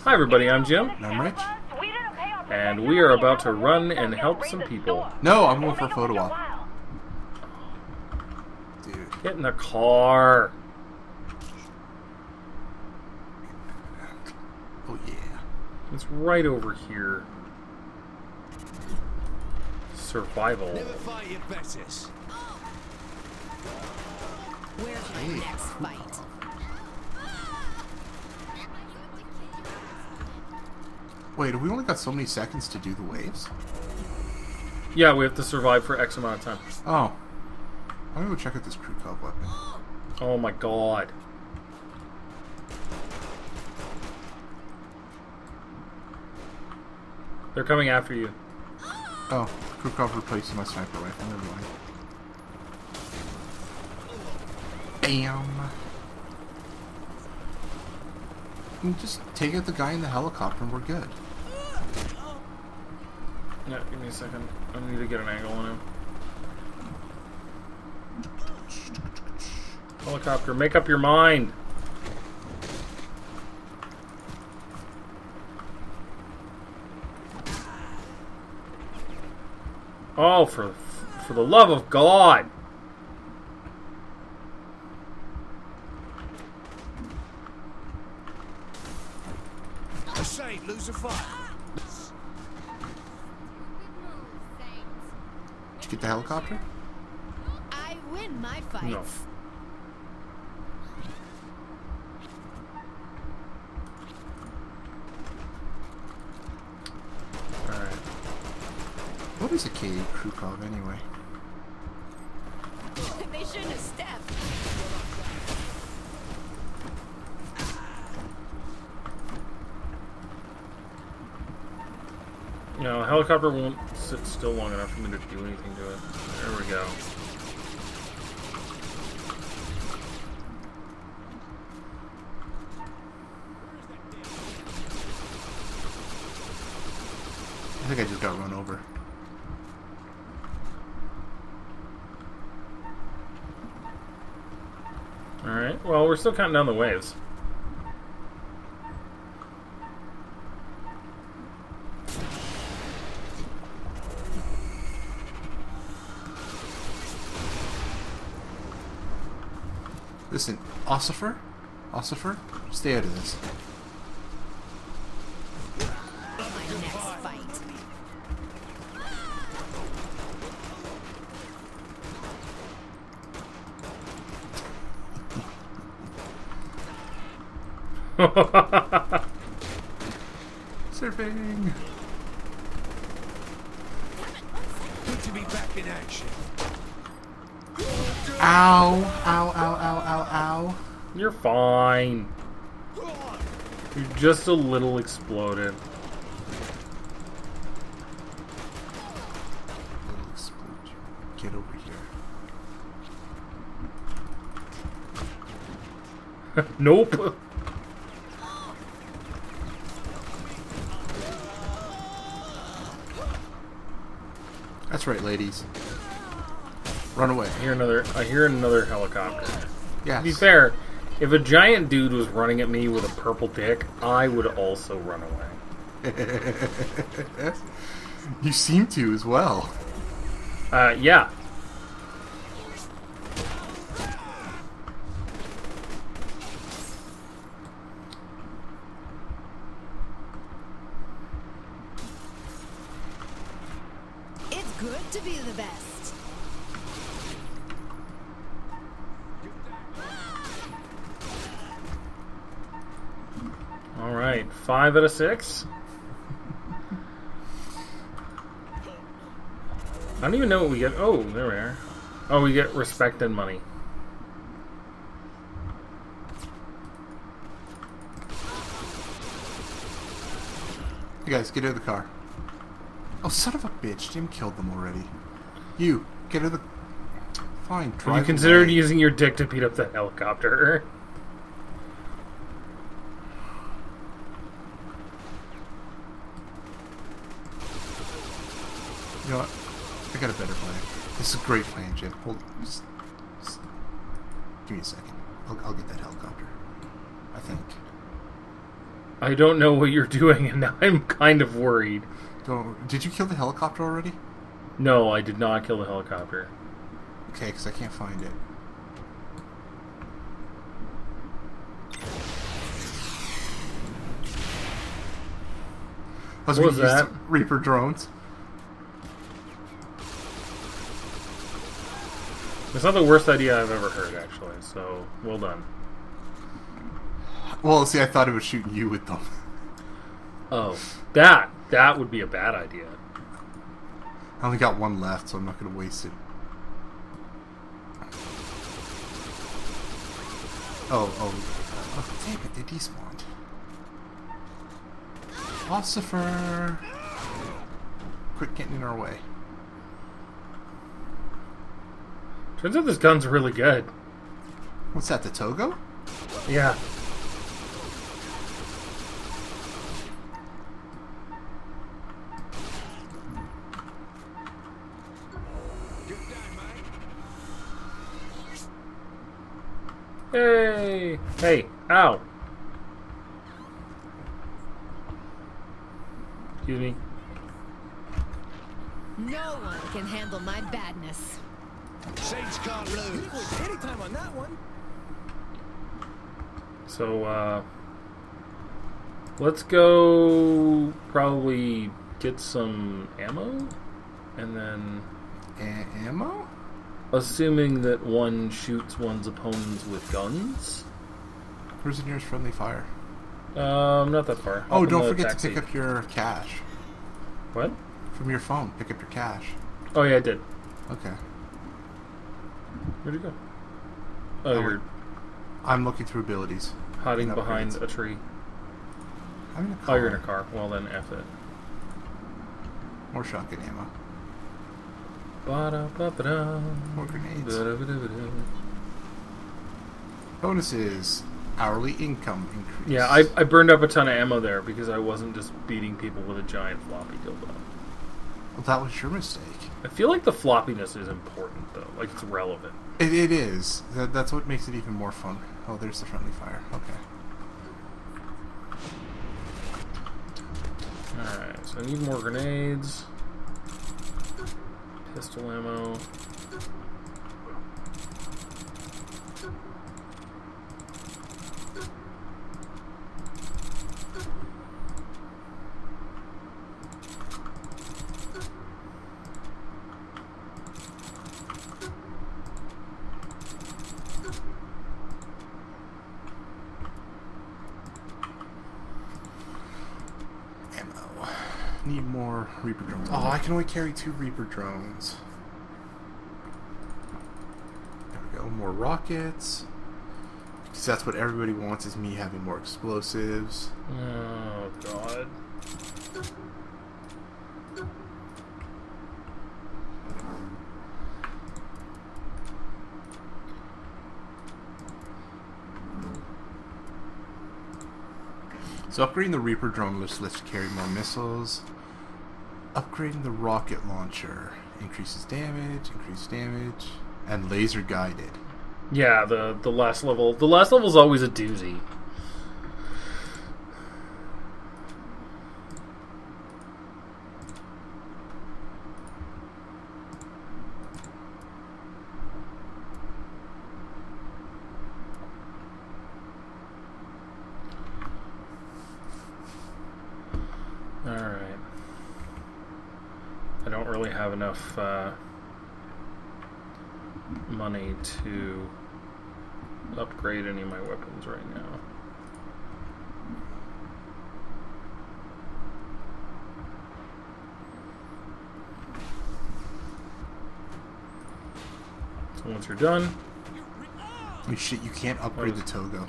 Hi everybody, I'm Jim, And I'm Rich. and we are about to run and help some people. No, I'm going for a photo op. Dude. Get in the car. Oh yeah. It's right over here. Survival. Never fight your betters. Where's my next fight? Wait, have we only got so many seconds to do the waves? Yeah, we have to survive for X amount of time. Oh. I'm gonna go check out this crew cub weapon. Oh my god. They're coming after you. Oh, crew cub replacing my sniper rifle. Never mind. Bam! You can just take out the guy in the helicopter and we're good. Yeah, give me a second. I need to get an angle on him. Helicopter, make up your mind. Oh, for the love of God. I say, lose a fight. Did you get the helicopter? I win my fights. No. Alright. What is a KA crew cub anyway? They shouldn't have stepped. No, a helicopter won't sit still long enough for me to do anything to it. There we go. I think I just got run over. Alright, well, we're still counting down the waves. Listen, Ossifer, stay out of this. My next fight. Surfing! Good to be back in action. Ow! Ow, ow, ow, ow, ow. You're fine. You're just a little exploded. Little explode. Get over here. Nope. That's right, ladies. Run away. I hear another helicopter. Yes. To be fair, if a giant dude was running at me with a purple dick, I would also run away. You seem to as well. Yeah. It's good to be the best. Alright, 5 out of 6. I don't even know what we get. Oh, there we are. Oh, we get respect and money. You guys, get out of the car. Oh, son of a bitch. Jim killed them already. You, get out of the... Fine, Have drive you considered away. using your dick to beat up the helicopter? You know what? I got a better plan. This is a great plan, Jim. Hold... Just give me a second. I'll get that helicopter. I think. I don't know what you're doing, and now I'm kind of worried. Did you kill the helicopter already? No, I did not kill the helicopter. Okay, because I can't find it. What was that? Reaper drones. It's not the worst idea I've ever heard, actually, so well done. Well, see, I thought it was shooting you with them. Oh, that would be a bad idea. I only got one left, so I'm not going to waste it. Oh, damn it, they despawned. Ossifer! Quit getting in our way. Turns out this gun's really good. What's that, the Togo? Yeah. Good day, mate. Hey! Hey, ow! Excuse me. No one can handle my badness. Saints can't lose. Anytime on that one. So, let's go probably get some ammo, and then, Ammo? assuming that one shoots one's opponents with guns. Where's the nearest friendly fire? Not that far. Oh, Up in don't the forget taxi. to pick up your cash. What? From your phone, pick up your cash. Oh yeah, I did. Okay. Where'd you go? Oh, Oh, you're I'm looking through abilities. hiding and behind upgrades. a tree. I'm in a Oh, car. you're in a car. Well then, F it. More shotgun ammo. Ba-da-ba-ba-da. More grenades. Ba-da-ba-da-ba-da. Bonuses. Hourly income increase. Yeah, I burned up a ton of ammo there because I wasn't just beating people with a giant floppy dildo. Well, that was your mistake. I feel like the floppiness is important though, like it's relevant. It is. That's what makes it even more fun. Oh, there's the friendly fire. Okay. Alright, so I need more grenades. Pistol ammo. Ammo. Need more Reaper drones. Oh, I can only carry 2 Reaper drones. There we go. More rockets. Because that's what everybody wants, is me having more explosives. Oh god. So upgrading the Reaper drone lets you carry more missiles. Upgrading the rocket launcher increases damage, and laser guided. Yeah, the last level. The last level is always a doozy. Alright. I don't really have enough money to upgrade any of my weapons right now. So once you're done, Oh shit, you can't upgrade What the is- Togo.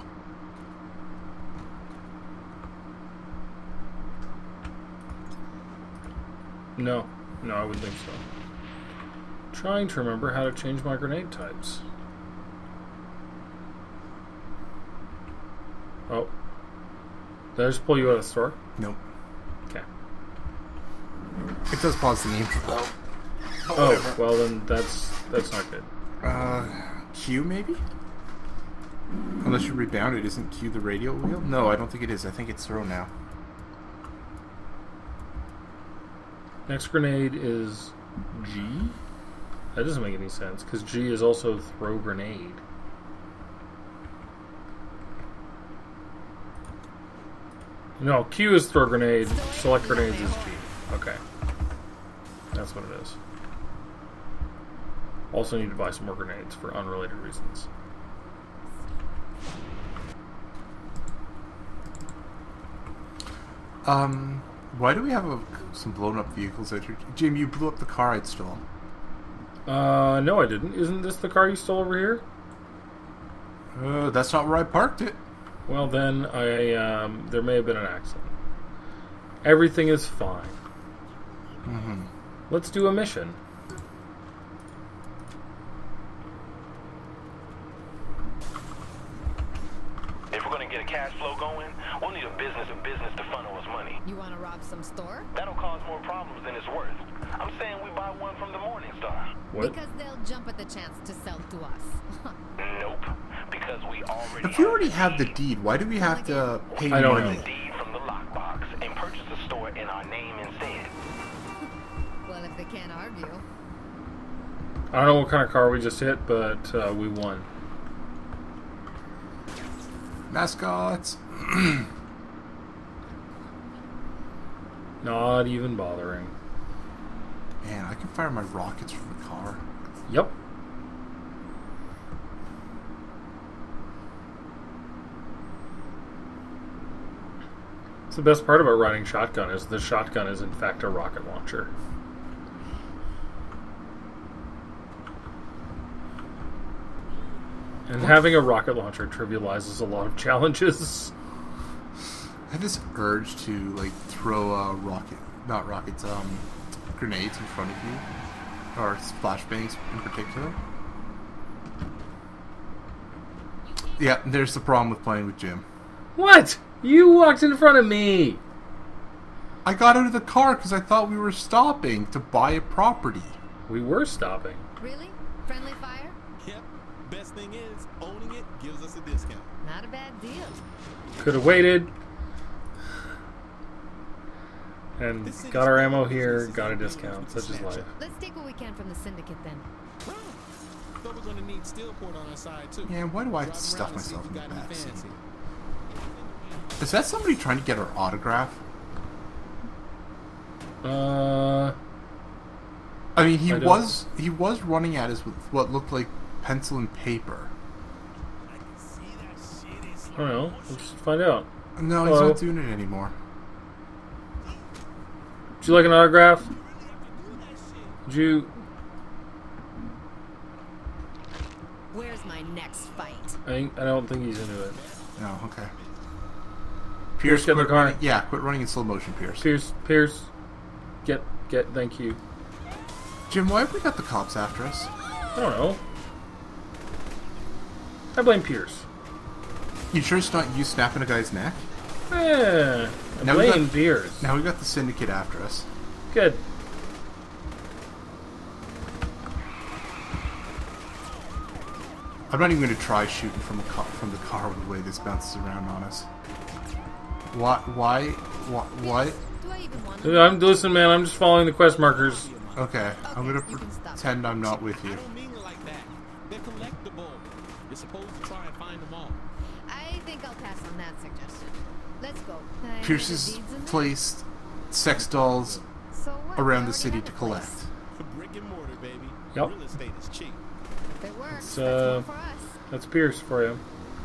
no, I wouldn't think so. Trying to remember how to change my grenade types. Oh. Did I just pull you out of the store? Nope. Okay. It does pause the game. Oh, well then that's not good. Q maybe? Unless you rebound it, isn't Q the radial wheel? No, I don't think it is. I think it's throw now. Next grenade is G? That doesn't make any sense, because G is also throw grenade. No, Q is throw grenade, select grenades is G. Okay. That's what it is. Also need to buy some more grenades for unrelated reasons. Why do we have some blown up vehicles out here? Jim, you blew up the car I'd stolen. No I didn't. Isn't this the car you stole over here? That's not where I parked it. Well then, there may have been an accident. Everything is fine. Mm-hmm. Let's do a mission. If we're gonna get a cash flow going, we'll need a business to funnel us money. You want to rob some store? That'll cause more problems than it's worth. I'm saying we buy one from the Morningstar. What? Because they'll jump at the chance to sell to us. Nope. Because we already If we already have the deed, why do we have to pay I don't money? know. the deed from the lockbox and purchase the store in our name instead. Well, if they can't argue. I don't know what kind of car we just hit, but we won. Mascots. Not even bothering. Man, I can fire my rockets from the car. Yep. It's the best part about riding shotgun is the shotgun is in fact a rocket launcher. And having a rocket launcher trivializes a lot of challenges. I had this urge to like throw grenades in front of you, or flashbangs in particular. Yeah, there's the problem with playing with Jim. What? You walked in front of me! I got out of the car because I thought we were stopping to buy a property. We were stopping. Really? Friendly fire? Yep. Best thing is, owning it gives us a discount. Not a bad deal. Could have waited. And got our ammo here, got a discount. Such is life. Let's take what we can from the syndicate then. But we're gonna need Steelport on our side too. Yeah, why do I have to Drive stuff around and see myself if in we the got any back seat? fancy. Is that somebody trying to get our autograph? I mean, he I don't- was running at us with what looked like pencil and paper. I don't know. Let's find out. No, he's Hello? not doing it anymore. Would you like an autograph? Would you... Where's my next fight? I don't think he's into it. No, okay. Pierce, get in the quit car. running- Yeah, quit running in slow motion, Pierce. Pierce. Get, thank you. Jim, why have we got the cops after us? I don't know. I blame Pierce. You sure it's not you snapping a guy's neck? I Now we blame got- Pierce. Now we got the syndicate after us. Good. I'm not even going to try shooting from the car with the way this bounces around on us. What? Do I even want to? Listen, man, I'm just following the quest markers. Okay, I'm going to you can stop. pretend I'm not with I you. don't mean it like that. They're collectible. You're supposed to try and find them all. I think I'll pass on that suggestion. Let's go. I Pierce know the has deeds in there. placed sex dolls So what? around We the already city have to a place. collect. Brick and mortar, baby. Yep. Real estate is cheap. If it works, It's, that's more for us. That's Pierce for you.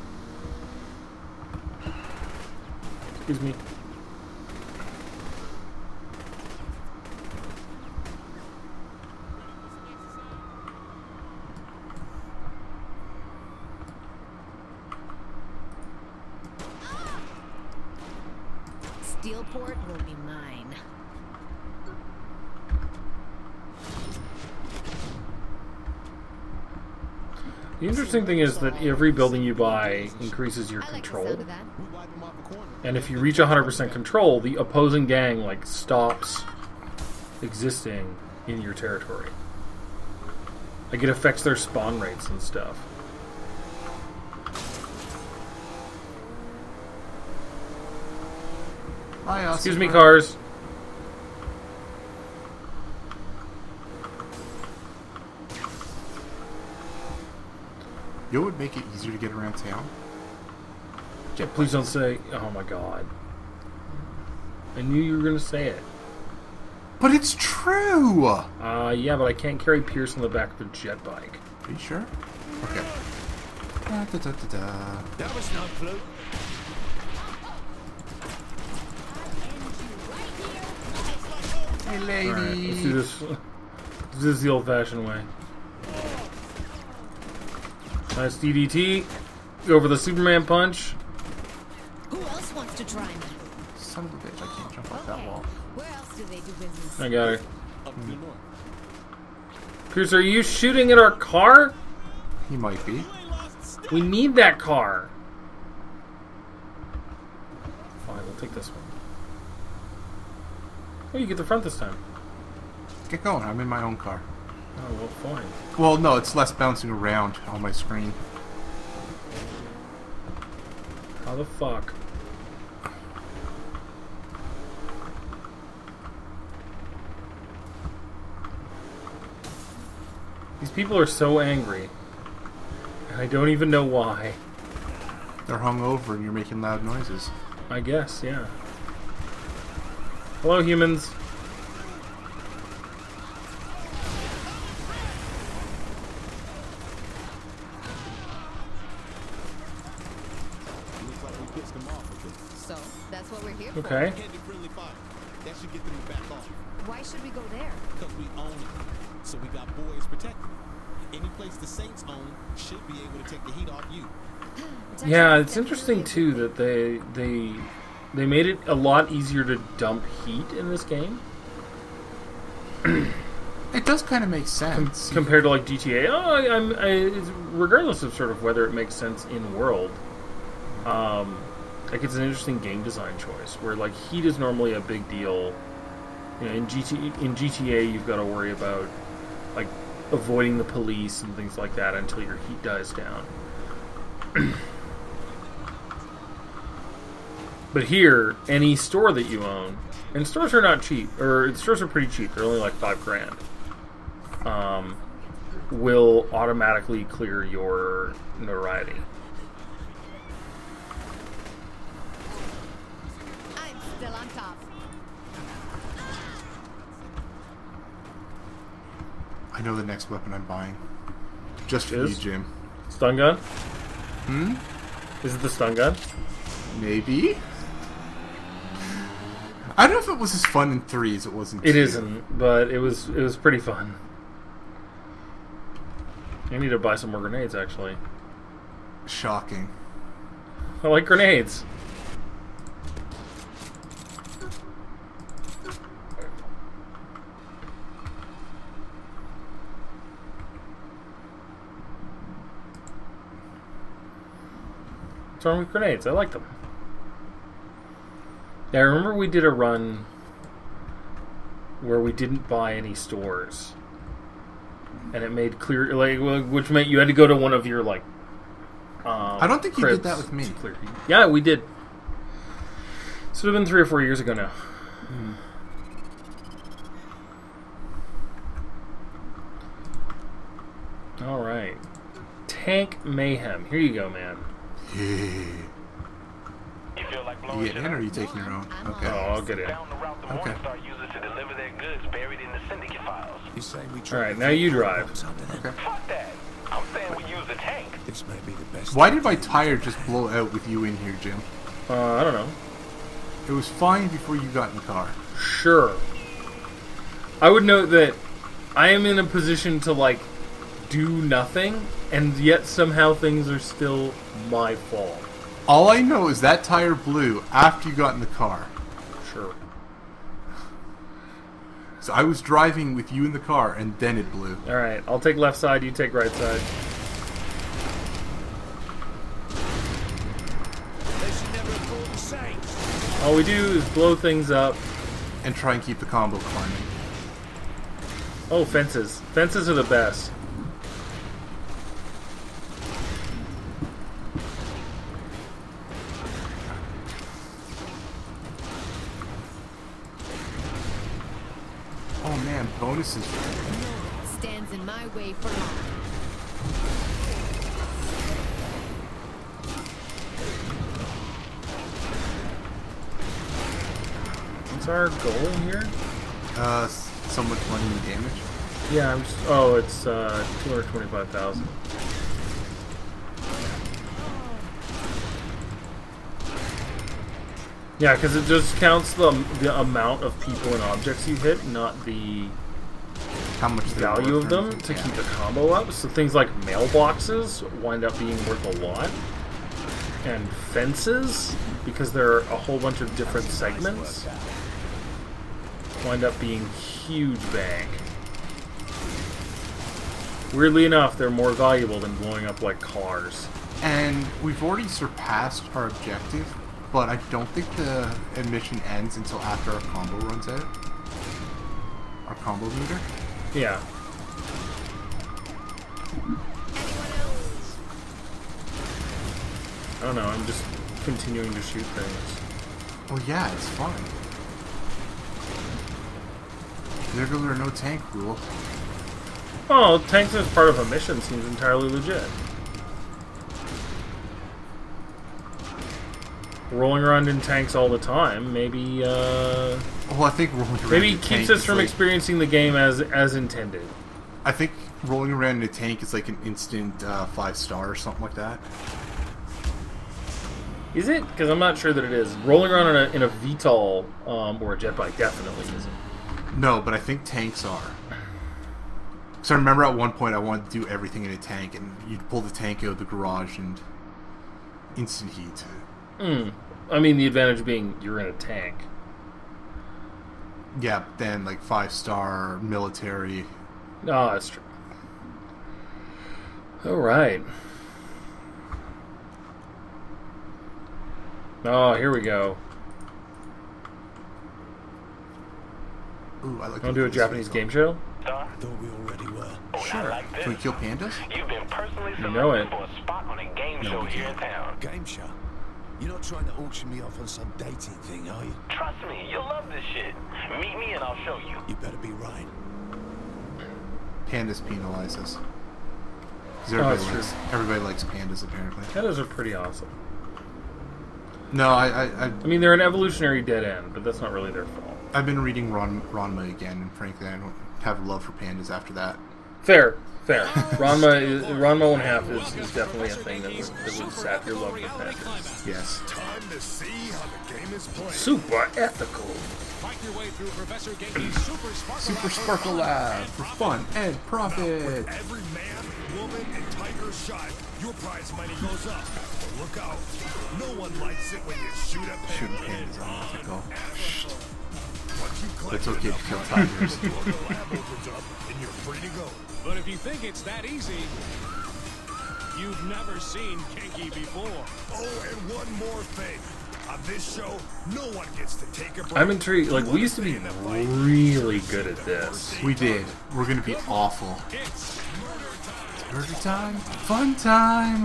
Excuse me. Steelport will be mine. The interesting thing is that every building you buy increases your I like the control. sound of that. We wipe them off a corner. And if you reach 100% control, the opposing gang like stops existing in your territory. Like it affects their spawn rates and stuff. Excuse me, cars. You know what would make it easier to get around town? Yeah, please don't say. Oh my god. I knew you were gonna say it. But it's true! Yeah, but I can't carry Pierce on the back of a jet bike. Are you sure? Okay. Da, da, da, da, da. That was no fluke. Hey, lady! Alright, let's do this. Let's do this the old-fashioned way. Nice DDT. Go for the Superman punch. Who else wants to try me? Son of a bitch, I can't jump off that wall. Where else do they do business? I got her. Up to the north. Pierce, are you shooting at our car? He might be. We need that car. Fine, we'll take this one. Oh, you get the front this time. Get going, I'm in my own car. Oh, well, fine. Well, no, it's less bouncing around on my screen. How the fuck? These people are so angry. And I don't even know why. They're hungover and you're making loud noises. I guess, yeah. Hello, humans. Looks like we pissed them off a bit. So, that's what we're here for. Okay. Headed friendly fire. That should get them to back off. Why should we go there? Because we own it. So we got boys protected. Any place the Saints own should be able to take the heat off you. Yeah, it's interesting too that they made it a lot easier to dump heat in this game It does kind of make sense. compared to like GTA. It's, regardless of sort of whether it makes sense in world, like it's an interesting game design choice where like heat is normally a big deal. You know, in GTA you've got to worry about like avoiding the police and things like that until your heat dies down. But here, any store that you own, and stores are not cheap, or stores are pretty cheap, they're only like $5,000, will automatically clear your notoriety. I'm still on top. I know the next weapon I'm buying. Just for you, Is? Jim. Stun gun? Hmm? Is it the stun gun? Maybe? I don't know if it was as fun in 3 as it was in 2. It isn't, but it was pretty fun. I need to buy some more grenades, actually. Shocking. I like grenades. What's wrong with grenades? I like them. Yeah, I remember we did a run where we didn't buy any stores, and it made clear, like, which meant you had to go to one of your like. I don't think you did that cribs with me. to clear. Yeah, we did. This would have been 3 or 4 years ago now. All right, Tank Mayhem. Here you go, man. You feel like blowing You shit get in or up? are you taking your own? I'm Okay. Oh, I'll get in. Down the route the Okay. Morningstar uses to deliver their goods buried in the syndicate files. You say we All right, now you drive. Okay. Fuck that. I'm saying we use the tank. This may be the best. Why did my tire just blow out with you in here, Jim? I don't know. It was fine before you got in the car. Sure. I would note that I am in a position to, like, do nothing, and yet somehow things are still my fault. All I know is that tire blew after you got in the car. Sure. So I was driving with you in the car, and then it blew. Alright, I'll take left side, you take right side. They should never have called the Saints. All we do is blow things up. And try and keep the combo climbing. Oh, fences. Fences are the best. and bonuses. Stands in my way for long. What's our goal in here? So much money and damage. Yeah, I'm just, oh, it's 225,000. Yeah, because it just counts the amount of people and objects you hit, not the How much they're value worth of or them anything. to Yeah. keep the combo up. So things like mailboxes wind up being worth a lot. And fences, because there are a whole bunch of different segments, wind up being huge bang. Weirdly enough, they're more valuable than blowing up like cars. And we've already surpassed our objective, but I don't think the mission ends until after our combo runs out. Our combo meter. Yeah. I don't know, I'm just continuing to shoot things. Well, yeah, it's fun. There goes our no tank rule. Oh, tanks as part of a mission seems entirely legit. Rolling around in tanks all the time, maybe, Well, I think rolling around maybe in a keeps tank us is from like, experiencing the game as intended. I think rolling around in a tank is like an instant 5-star or something like that. Is it? Because I'm not sure that it is. Rolling around in a VTOL or a jet bike definitely isn't. No, but I think tanks are. So I remember at one point I wanted to do everything in a tank, and you'd pull the tank out of the garage and instant heat. I mean, the advantage being you're in a tank. Yeah, then like 5-star military. Oh, that's true. All right. Oh, here we go. Ooh, I like. Want to do a Japanese game show? I thought we already were. Oh, I like this. Can we kill pandas? You've been personally You know selected it. for a spot on a game show here in town. Game show? You're not trying to auction me off on some dating thing, are you? Trust me, you'll love this shit. Meet me and I'll show you. You better be right. Pandas penalize us. 'Cause that's everybody likes pandas apparently. Pandas are pretty awesome. No, I mean, they're an evolutionary dead end, but that's not really their fault. I've been reading Ranma again, and frankly, I don't have a love for pandas after that. Fair. Ranma 1/2 is definitely a thing that would sap your love for pandas. Yes. Time to see how the game is played. Super ethical. Fight your way through Professor Genki's Super Sparkle Super Lab Sparkle Lab for fun and profit. Every man, woman, and tiger shot, your prize money goes up. But look out. No one likes it when you shoot a panda. Shooting pandas is unethical. Once you collect It's okay to enough kill money, tigers. the door of the lab opens up and you're free to go. But if you think it's that easy, you've never seen Genki before. Oh, and one more thing. On this show, no one gets to take a break. I'm intrigued. Like, we used to be really good at this. We did. We're gonna be awful. It's Murder time, fun time.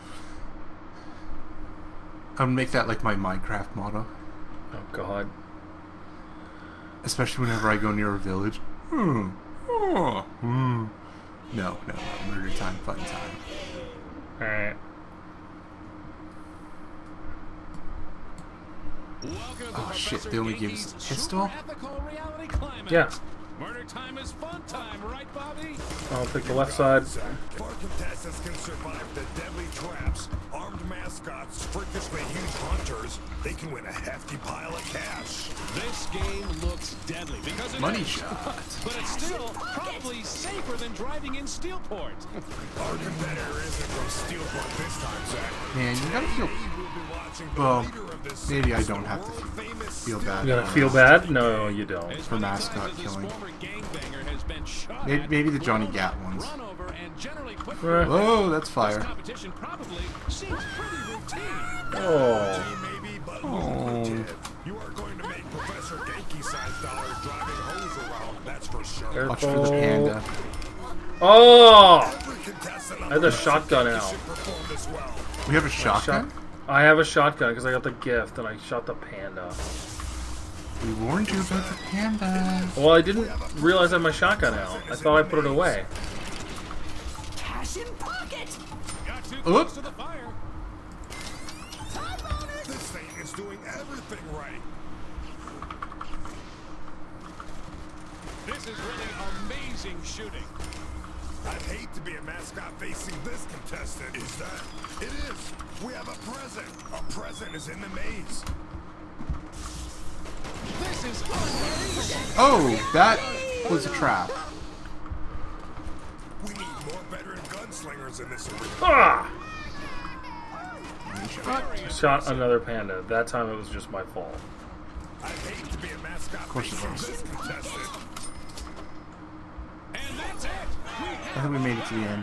I'm gonna make that like my Minecraft motto, Oh God. especially whenever I go near a village. No, murder time, fun time. All right. welcome to Oh, shit, Professor they only give Genki's us pistol? Super Ethical Reality Climax. Yeah. Murder time is fun time, right, Bobby? I'll pick the left side. Four contestants can survive the deadly traps. Armed mascots, freakishly huge hunters. They can win a hefty pile of cash. This game looks deadly because it Money is. shot. But it's still probably safer than driving in Steelport. Our competitor isn't from Steelport this time, Zach. Man, you gotta feel. We will be watching the Well, leader of this maybe I series, don't the have to world-famous feel bad. You gotta feel bad? No, you don't. As For many mascot times as this killing. former gangbanger has been shot Maybe- at, maybe the Johnny blown Gat up, ones. run over, and generally put Eh. Oh, that's This fire. competition probably seems pretty routine. Oh. Maybe, but Oh. lucrative. You are going to make Professor Genki-sized dollars driving hose around, that's for sure. Watch for the panda. Oh! Every contestant on I had the Professor shotgun Genki out. should perform this well. We have a Shot. shotgun. I have a shotgun because I got the gift and I shot the panda. We warned you about the panda. Well, I didn't realize I had my shotgun out. I thought I put it away. Cash in pocket. Got too Oop. close to the fire. This thing is doing everything right. This is really amazing shooting. I'd hate to be a mascot facing this contestant. Is that? It is. We have a present. A present is in the maze. This is amazing. Oh, that was a trap. We need more veteran gunslingers in this arena. Ah! Very Shot another panda. That time it was just my fault. I'd hate to be a mascot course it facing was. this contestant. And that's it. I think we made it to the end.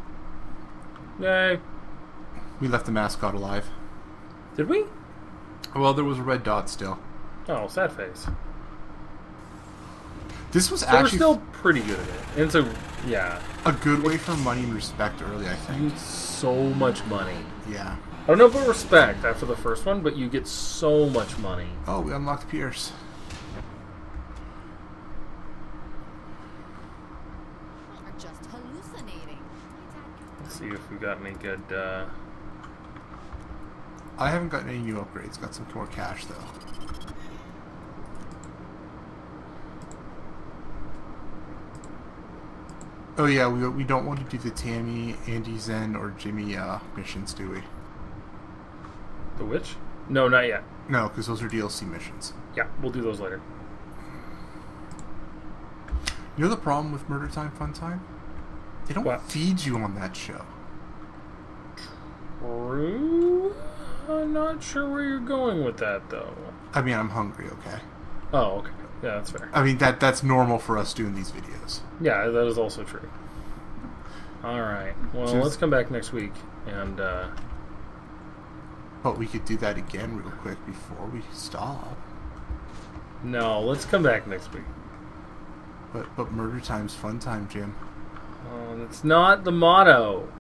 Yay. We left the mascot alive. Did we? Well, there was a red dot still. Oh, sad face. This was So we're actually still pretty good at it. And so, yeah. a good way for money and respect early, I You think. get so much money. Yeah. I don't know about respect after the first one, but you get so much money. Oh, we unlocked Pierce. Are just hallucinating. Let's see if we got any good, I haven't gotten any new upgrades. Got some more cash though. Oh yeah, we don't want to do the Tammy, Andy Zen, or Jimmy missions, do we? The witch? No, not yet. No, because those are DLC missions. Yeah, we'll do those later. You know the problem with Murder Time Fun Time? They don't What? feed you on that show. True? I'm not sure where you're going with that, though. I mean, I'm hungry, okay? Oh, okay. Yeah, that's fair. I mean, that's normal for us doing these videos. Yeah, that is also true. Alright. Well, Just- let's come back next week and, But we could do that again real quick before we stop. no, let's come back next week. But Murder Time's Fun Time, Jim. It's not the motto.